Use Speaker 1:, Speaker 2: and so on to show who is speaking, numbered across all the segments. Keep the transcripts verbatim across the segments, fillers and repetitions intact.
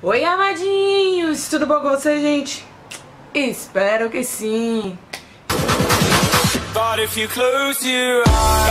Speaker 1: Oi, amadinhos! Tudo bom com vocês, gente? Espero que sim!
Speaker 2: But if you close your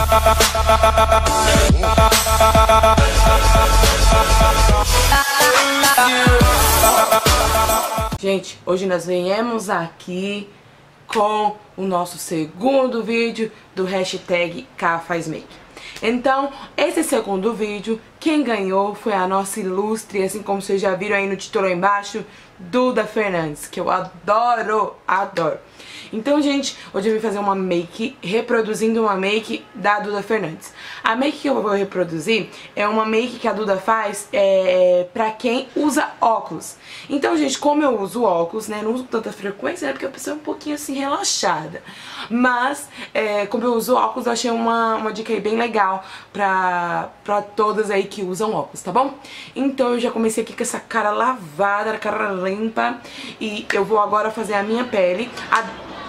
Speaker 1: Gente, hoje nós viemos aqui com o nosso segundo vídeo do hashtag KFazMake. Então, esse segundo vídeo, quem ganhou foi a nossa ilustre, assim como vocês já viram aí no título aí embaixo, Duda Fernandes, que eu adoro, adoro. Então, gente, hoje eu vim fazer uma make, reproduzindo uma make da Duda Fernandes. A make que eu vou reproduzir é uma make que a Duda faz é, pra quem usa óculos. Então, gente, como eu uso óculos, né, não uso tanta frequência, né, porque a pessoa é um pouquinho assim relaxada. Mas, é, como eu uso óculos, eu achei uma, uma dica aí bem legal pra, pra todas aí que usam óculos, tá bom? Então, eu já comecei aqui com essa cara lavada, cara limpa, e eu vou agora fazer a minha pele. A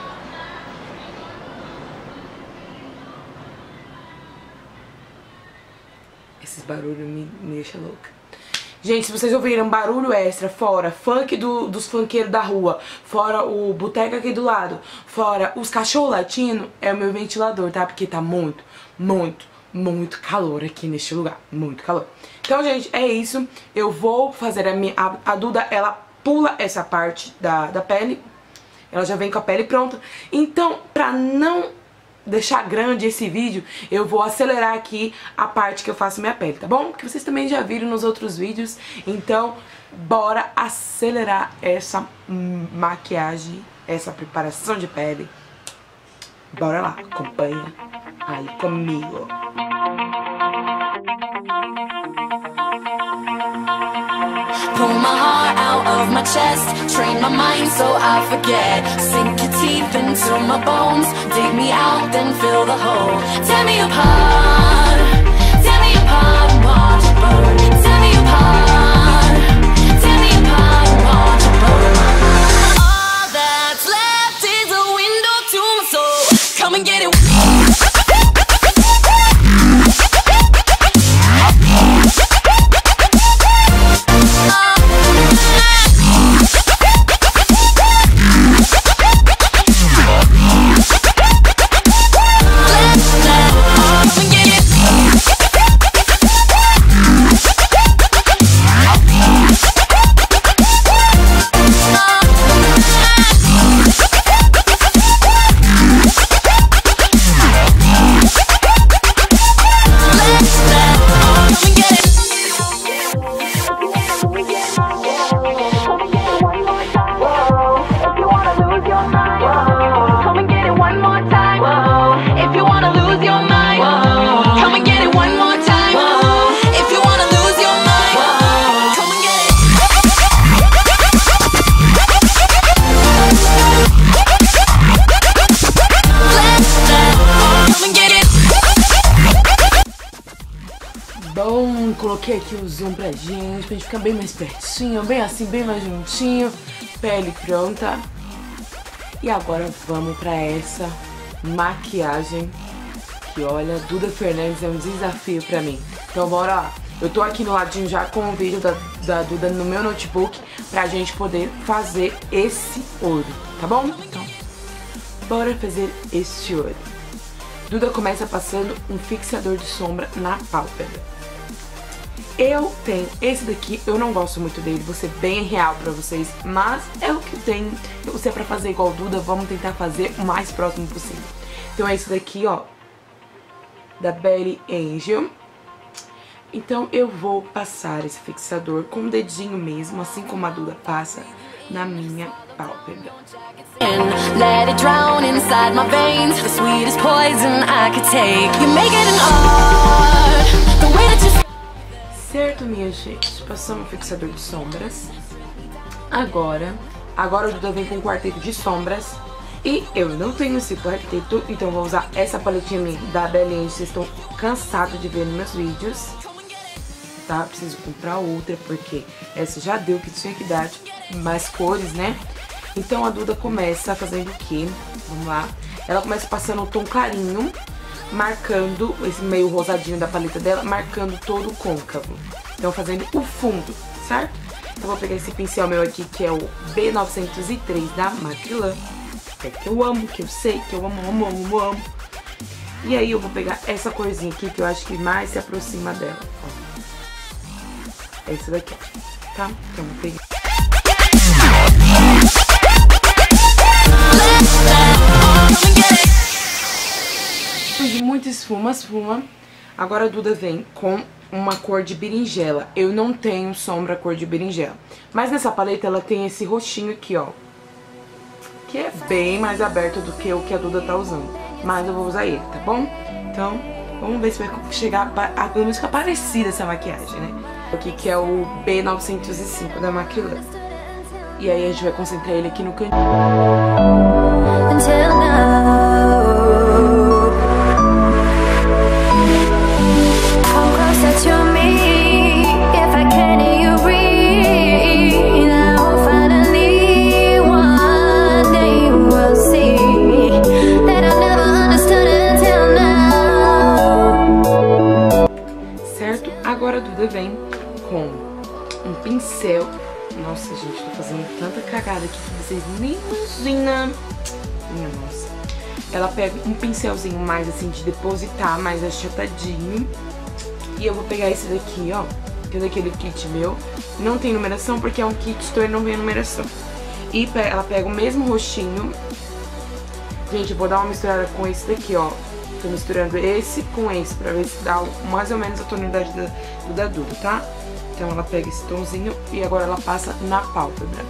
Speaker 1: Esses barulhos me, me deixam louca. Gente, se vocês ouviram barulho extra, fora funk do, dos funkeiros da rua, fora o boteco aqui do lado, fora os cachorros latindo, é o meu ventilador, tá? Porque tá muito, muito, muito calor aqui neste lugar. Muito calor. Então, gente, é isso. Eu vou fazer a minha... A, a Duda, ela pula essa parte da, da pele. Ela já vem com a pele pronta. Então, pra não deixar grande esse vídeo, eu vou acelerar aqui a parte que eu faço minha pele, tá bom? Porque vocês também já viram nos outros vídeos. Então, bora acelerar essa maquiagem, essa preparação de pele. Bora lá, acompanha aí comigo.
Speaker 3: Pull my heart out of my chest, train my mind so I forget. Sink your teeth into my bones, dig me out, then fill the hole. Tear me apart, tear me apart and watch it burn. Tear me apart, tear me apart and watch it burn. All that's left is a window to my soul. Come and get it.
Speaker 1: Bom, coloquei aqui o zoom pra gente, pra gente ficar bem mais pertinho, bem assim, bem mais juntinho. Pele pronta. E agora vamos pra essa maquiagem que, olha, Duda Fernandes é um desafio pra mim. Então bora lá. Eu tô aqui no ladinho já com o vídeo da, da Duda no meu notebook pra gente poder fazer esse olho, tá bom? Então, bora fazer esse olho. Duda começa passando um fixador de sombra na pálpebra. Eu tenho esse daqui, eu não gosto muito dele, vou ser bem real pra vocês, mas é o que eu tenho. Se é pra fazer igual Duda, vamos tentar fazer o mais próximo possível. Então é esse daqui, ó, da Belly Angel. Então eu vou passar esse fixador com o dedinho mesmo, assim como a Duda passa, na minha pálpebra.
Speaker 3: Let it drown inside my veins, the sweetest poison I could take. You make it an art, the way that you...
Speaker 1: Certo, minha gente, passamos o fixador de sombras. Agora, agora o Duda vem com um quarteto de sombras. E eu não tenho esse quarteto, então vou usar essa paletinha minha da Belly Angel. Vocês estão cansados de ver nos meus vídeos, tá? Preciso comprar outra, porque essa já deu o que tinha que dar, mais cores, né? Então a Duda começa fazendo o quê? Vamos lá. Ela começa passando o tom clarinho, marcando esse meio rosadinho da paleta dela, marcando todo o côncavo. Então fazendo o fundo, certo? Eu vou pegar esse pincel meu aqui, que é o B novecentos e três da Macrylan, que é que eu amo, que eu sei, que eu amo, amo, amo, amo. E aí eu vou pegar essa corzinha aqui, que eu acho que mais se aproxima dela, ó. Essa daqui, tá? Então vou pegar. De muita esfuma, esfuma. Agora a Duda vem com uma cor de berinjela. Eu não tenho sombra cor de berinjela, mas nessa paleta ela tem esse roxinho aqui, ó, que é bem mais aberto do que o que a Duda tá usando, mas eu vou usar ele, tá bom? Então, vamos ver se vai chegar a, pelo menos ficar parecida essa maquiagem, né? Aqui que é o B novecentos e cinco da Macrylan. E aí a gente vai concentrar ele aqui no cantinho. Certo? Agora a Duda vem com um pincel. Nossa, gente, tô fazendo tanta cagada aqui que vocês nem imaginam. Minha nossa. Ela pega um pincelzinho mais assim de depositar, mais achatadinho. E eu vou pegar esse daqui, ó, que é daquele kit meu. Não tem numeração porque é um kit, então ele não vem numeração. E ela pega o mesmo roxinho. Gente, eu vou dar uma misturada com esse daqui, ó. Tô misturando esse com esse pra ver se dá mais ou menos a tonalidade da, do da Duda, tá? Então ela pega esse tomzinho e agora ela passa na pálpebra.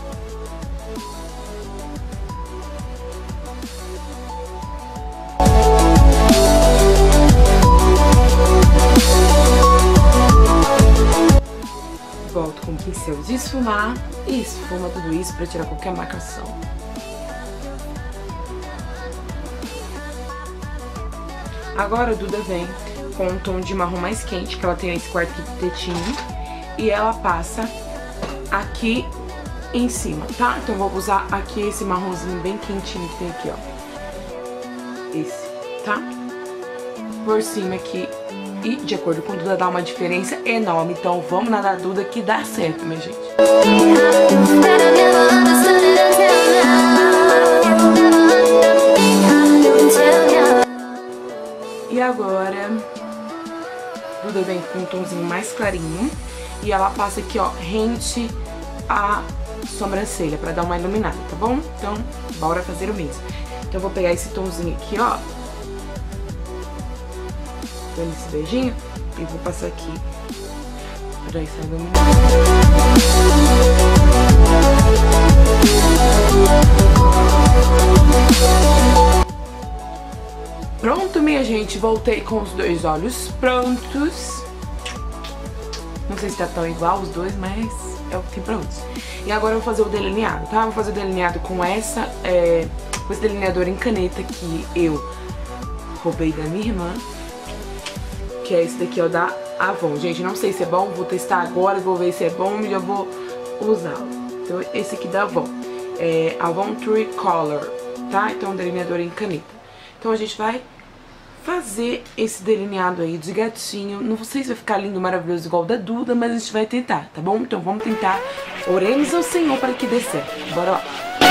Speaker 1: Volto com o pincel de esfumar e esfuma tudo isso pra tirar qualquer marcação. Agora a Duda vem com um tom de marrom mais quente, que ela tem esse quarto tetinho, e ela passa aqui em cima, tá? Então eu vou usar aqui esse marronzinho bem quentinho que tem aqui, ó. Esse, tá? Por cima aqui. E de acordo com a Duda dá uma diferença enorme. Então vamos na da Duda que dá certo, minha gente. E agora Duda vem com um tomzinho mais clarinho. E ela passa aqui, ó, rente a sobrancelha pra dar uma iluminada, tá bom? Então bora fazer o mesmo. Então eu vou pegar esse tomzinho aqui, ó, dando esse beijinho, e vou passar aqui pra essa iluminação. Pronto, minha gente, voltei com os dois olhos prontos. Não sei se tá tão igual os dois, mas é o que tem pra hoje. E agora eu vou fazer o delineado, tá? Vou fazer o delineado com essa, é, com esse delineador em caneta que eu roubei da minha irmã. Que é esse daqui, ó, da Avon. Gente, não sei se é bom, vou testar agora, vou ver se é bom e já vou usá-lo. Então, esse aqui da Avon. É Avon True Color, tá? Então, um delineador em caneta. Então, a gente vai fazer esse delineado aí de gatinho. Não sei se vai ficar lindo, maravilhoso igual o da Duda, mas a gente vai tentar, tá bom? Então, vamos tentar. Oremos ao Senhor para que dê certo. Bora lá.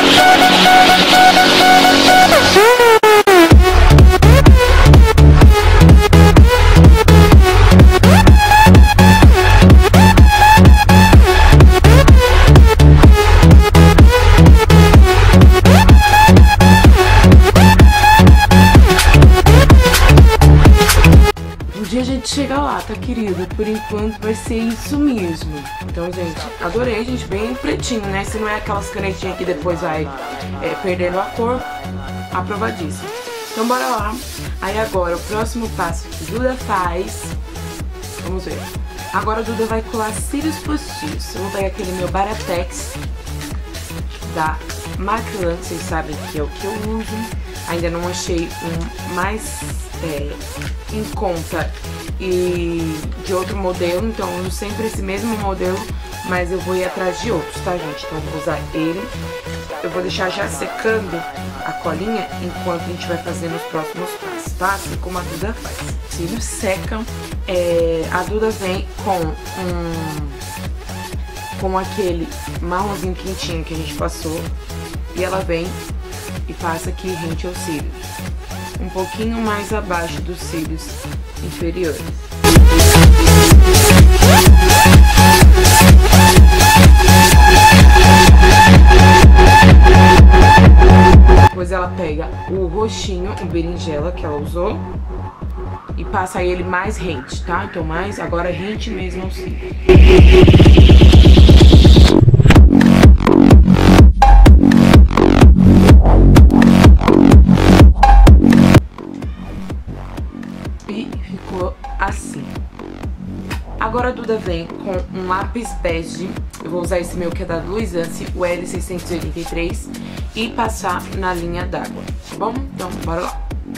Speaker 1: Chegar lá, tá, querida? Por enquanto vai ser isso mesmo. Então, gente, adorei, gente, bem pretinho, né? Se não é aquelas canetinhas que depois vai é, perdendo a cor, aprovadíssimo. Então, bora lá. Aí agora, o próximo passo que Duda faz, vamos ver. Agora a Duda vai colar cílios postiços. Eu vou pegar aquele meu Baratex da Macrylan, vocês sabem que é o que eu uso. Ainda não achei um mais é, em conta e de outro modelo, então eu uso sempre esse mesmo modelo, mas eu vou ir atrás de outros, tá, gente? Então eu vou usar ele. Eu vou deixar já secando a colinha enquanto a gente vai fazendo os próximos passos, tá? Assim como a Duda faz. Os cílios secam, é, a Duda vem com um com aquele marronzinho quentinho que a gente passou. E ela vem e passa aqui rente aos cílios, um pouquinho mais abaixo dos cílios inferiores. Depois ela pega o roxinho, o berinjela que ela usou, e passa ele mais rente, tá? Então mais, agora rente mesmo ao cílio. E ficou assim. Agora a Duda vem com um lápis bege. Eu vou usar esse meu que é da Luisance, o L seiscentos e oitenta e três, e passar na linha d'água, tá bom? Então, bora lá.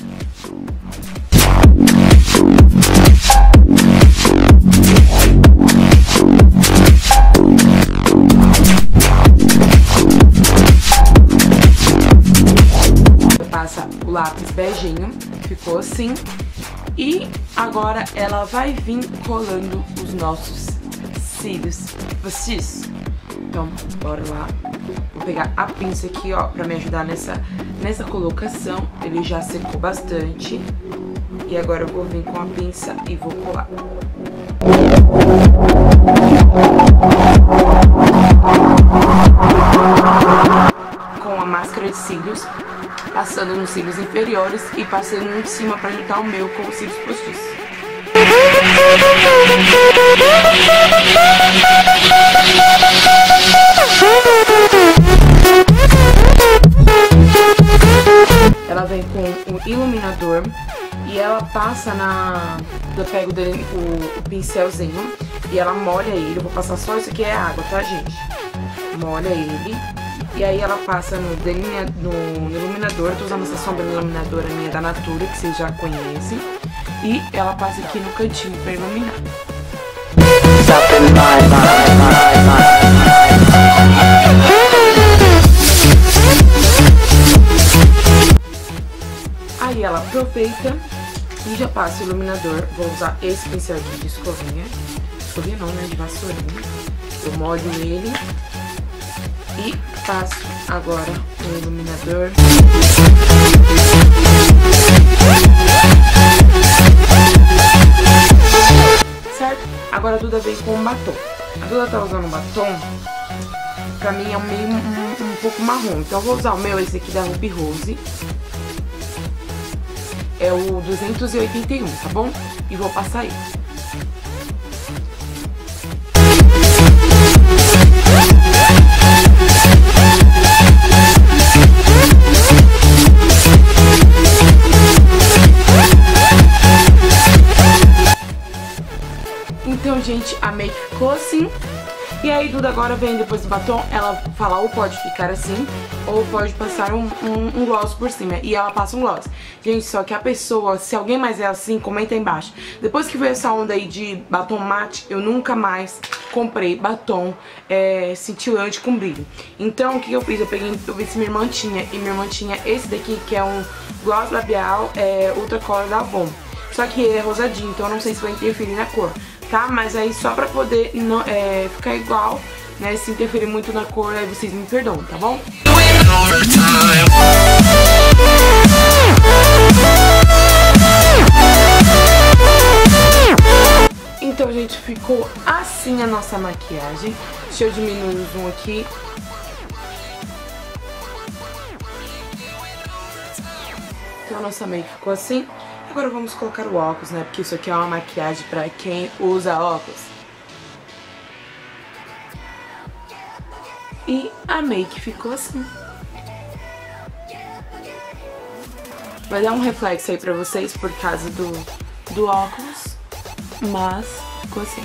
Speaker 1: Passa o lápis beijinho, ficou assim. E agora ela vai vir colando os nossos cílios postiços. Então, bora lá. Vou pegar a pinça aqui, ó, pra me ajudar nessa, nessa colocação. Ele já secou bastante. E agora eu vou vir com a pinça e vou colar. Com a máscara de cílios, passando nos cílios inferiores e passando em cima pra ajudar o meu com os cílios postiços. Ela vem com um iluminador e ela passa na... Eu pego dele, o, o pincelzinho e ela molha ele. Eu vou passar só isso aqui, é água, tá, gente? Molha ele. E aí ela passa no, delinea, no, no iluminador. Eu tô usando essa sombra iluminadora minha da Natura, que vocês já conhecem. E ela passa aqui no cantinho pra iluminar. Aí ela aproveita e já passa o iluminador. Vou usar esse pincel aqui de escovinha. Escovinha não, né? De vassourinha. Eu molho ele e passo agora o iluminador. Certo? Agora a Duda vem com um batom. A Duda tá usando um batom, pra mim é um meio um, um pouco marrom. Então eu vou usar o meu, esse aqui da Ruby Rose. É o duzentos e oitenta e um, tá bom? E vou passar ele. Então, gente, a make ficou assim. E aí, Duda agora vem depois do batom, ela fala ou pode ficar assim, ou pode passar um, um, um gloss por cima. E ela passa um gloss. Gente, só que a pessoa, se alguém mais é assim, comenta aí embaixo. Depois que veio essa onda aí de batom mate, eu nunca mais comprei batom é, cintilante com brilho. Então, o que eu fiz? Eu peguei, eu vi se minha irmã tinha, e minha irmã tinha esse daqui, que é um gloss labial é, Ultra Color da Avon. Só que ele é rosadinho, então eu não sei se vai interferir na cor, tá? Mas aí só pra poder não, é, ficar igual, né? Se interferir muito na cor, aí vocês me perdoam, tá bom? Então, gente, ficou assim a nossa maquiagem. Deixa eu diminuir o zoom aqui. Então a nossa make ficou assim. Agora vamos colocar o óculos, né? Porque isso aqui é uma maquiagem pra quem usa óculos. E a make ficou assim. Vai dar um reflexo aí pra vocês por causa do, do óculos. Mas ficou assim.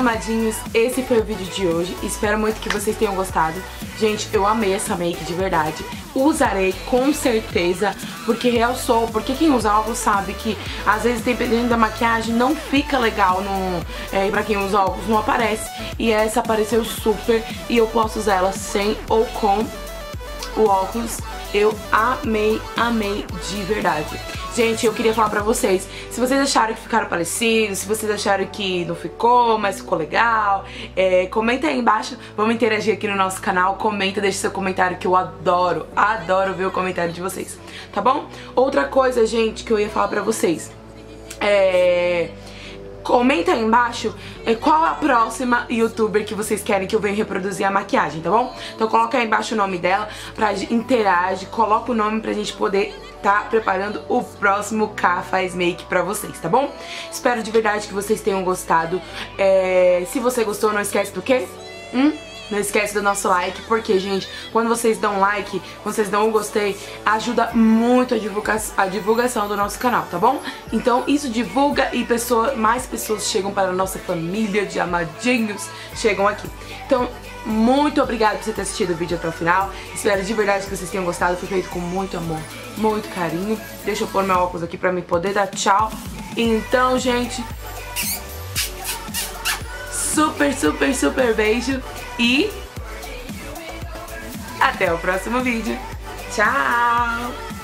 Speaker 1: amadinhos, esse foi o vídeo de hoje. Espero muito que vocês tenham gostado. Gente, eu amei essa make de verdade. Usarei com certeza, porque realçou, porque quem usa óculos sabe que às vezes dependendo da maquiagem não fica legal no, é, pra quem usa óculos não aparece. E essa apareceu super e eu posso usar ela sem ou com o óculos. Eu amei, amei de verdade. Gente, eu queria falar pra vocês, se vocês acharam que ficaram parecidos, se vocês acharam que não ficou, mas ficou legal, é, comenta aí embaixo, vamos interagir aqui no nosso canal, comenta, deixa seu comentário que eu adoro, adoro ver o comentário de vocês, tá bom? Outra coisa, gente, que eu ia falar pra vocês, é... comenta aí embaixo é, qual a próxima youtuber que vocês querem que eu venha reproduzir a maquiagem, tá bom? Então coloca aí embaixo o nome dela, pra interage, coloca o nome pra gente poder tá preparando o próximo K Faz Make pra vocês, tá bom? Espero de verdade que vocês tenham gostado. É, se você gostou, não esquece do quê? Hum? Não esquece do nosso like, porque, gente, quando vocês dão like, quando vocês dão um gostei, ajuda muito a, divulga a divulgação do nosso canal, tá bom? Então isso divulga e pessoa, mais pessoas chegam para a nossa família de amadinhos, chegam aqui. Então, muito obrigada por você ter assistido o vídeo até o final. Espero de verdade que vocês tenham gostado. Foi feito com muito amor, muito carinho. Deixa eu pôr meu óculos aqui pra me poder dar tchau. Então, gente, super, super, super beijo. E até o próximo vídeo. Tchau!